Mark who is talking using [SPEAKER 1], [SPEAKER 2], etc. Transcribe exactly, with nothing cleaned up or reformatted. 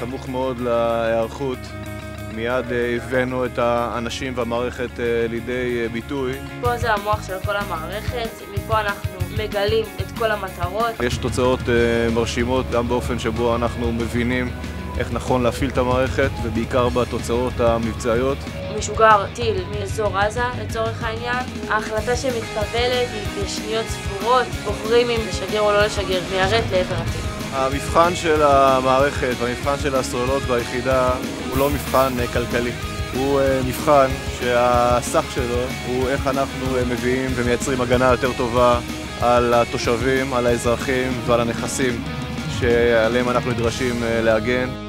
[SPEAKER 1] סמוך מאוד להיערכות, מיד הבאנו את האנשים והמערכת לידי ביטוי.
[SPEAKER 2] פה זה המוח של כל המערכת, מפה אנחנו מגלים את כל המטרות.
[SPEAKER 1] יש תוצאות מרשימות גם באופן שבו אנחנו מבינים איך נכון להפעיל את המערכת, ובעיקר בתוצאות המבצעיות.
[SPEAKER 2] משוגר טיל מאזור עזה לצורך העניין. ההחלטה שמתקבלת היא בשניות ספורות, בוחרים אם לשגר או לא לשגר, מיירט לעבר הטיל.
[SPEAKER 1] המבחן של המערכת והמבחן של הסוללות ביחידה הוא לא מבחן כלכלי. הוא מבחן שהסך שלו הוא איך אנחנו מביאים ומייצרים הגנה יותר טובה על התושבים, על האזרחים ועל הנכסים שעליהם אנחנו נדרשים להגן.